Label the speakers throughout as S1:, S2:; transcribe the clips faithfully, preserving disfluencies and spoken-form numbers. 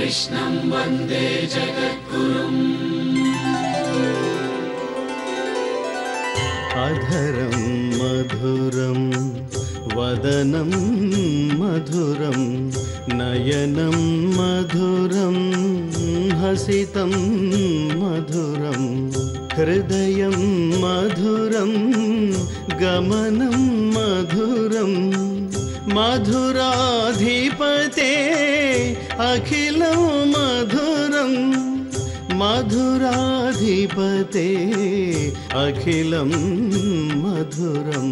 S1: कृष्णं वन्दे जगद्गुरुम्।
S2: अधरं मधुरं वदनं मधुरं नयनं मधुरं हसितं मधुरं हृदयं मधुरं गमनं मधुरं मधुराधिपते अखिलं मधुरं मधुराधिपते अखिलं मधुरम्।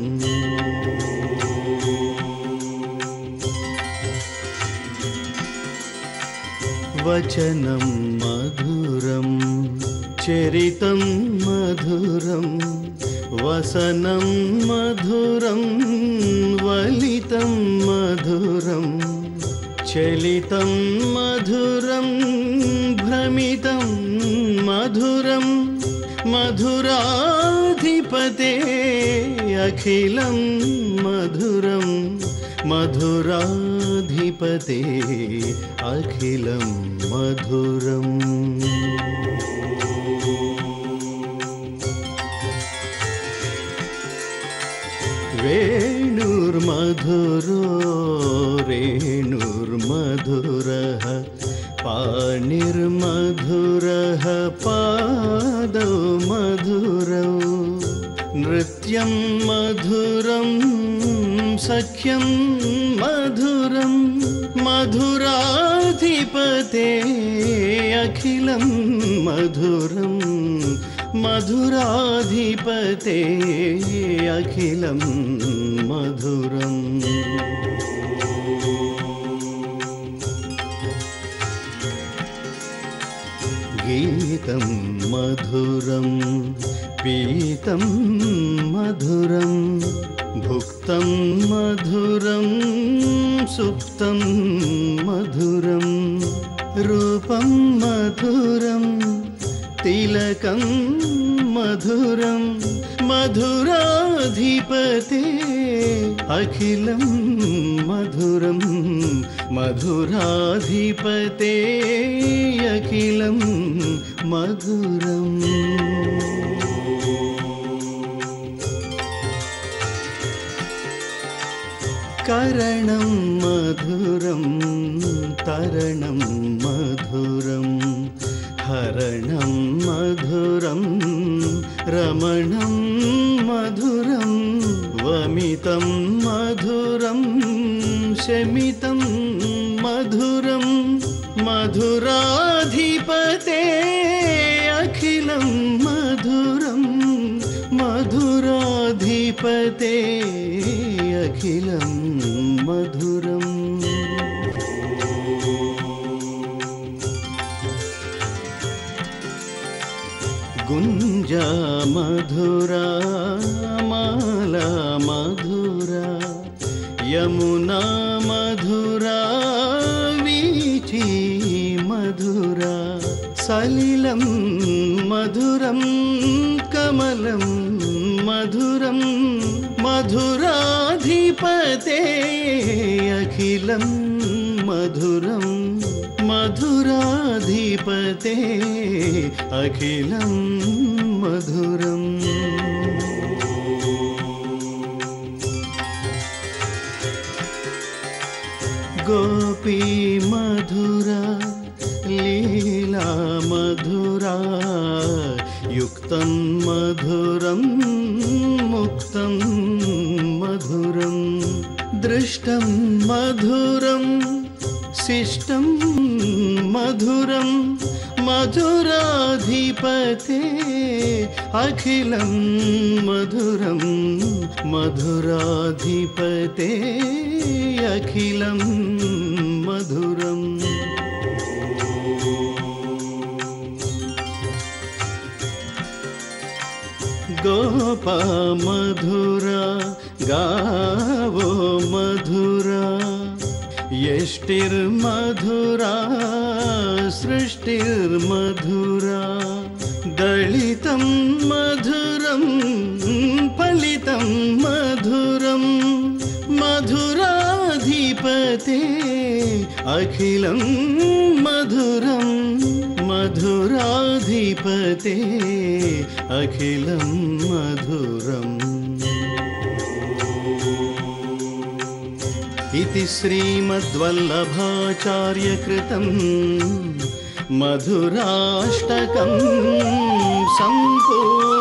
S2: वचनं मधुरं चरितं मधुरं वसनं मधुरं वलितं मधुरं चलितं मधुरं भ्रमितं मधुरं मधुराधिपते अखिलं मधुरं मधुराधिपते अखिलं मधुरम्। वेणुर्मधुरो रेणुर्मधुरः पाणिर्मधुरः पादौ मधुरौ नृत्यं मधुरं सख्यं मधुरं मधुराधिपते अखिलं मधुरं मधुराधिपते अखिलं मधुरम्। गीतं मधुरं पीतं मधुरं भुक्तं मधुरं सुप्तं मधुरं रूपं मधुरं तिलकं मधुरं मधुराधिपते अखिलं मधुरं मधुराधिपते अखिलं मधुरम्। करणं मधुरं तरणं मधुरं हरणं मधुरं रमणं मधुरं वमितं मधुरं शमितं मधुरं मधुराधिपते अखिलं मधुरं मधुराधिपते अखिलं मधुरम्। गुंजा मधुरा माला मधुरा यमुना मधुरा वीची मधुरा सलिलं मधुरं कमलं मधुरं मधुराधिपते अखिलं मधुरं मधुराधिपते अखिलं मधुरम्। गोपी मधुरा लीला मधुरा युक्तं मधुरं मुक्तं मधुरं दृष्टं मधुरं शिष्टं मधुरं मधुराधिपते अखिलं मधुरं मधुराधिपते अखिलं मधुरम्। गोपा मधुरा गावो मधुरा यष्टिर्मधुरा सृष्टिर्मधुरा दलितं मधुरं फलितं मधुरं मधुराधिपते अखिलं मधुरं लभते अखिलं मधुरम्। इति श्रीमद्वल्लभाचार्यकृतं मधुराष्टकं सम्पूर्णम्।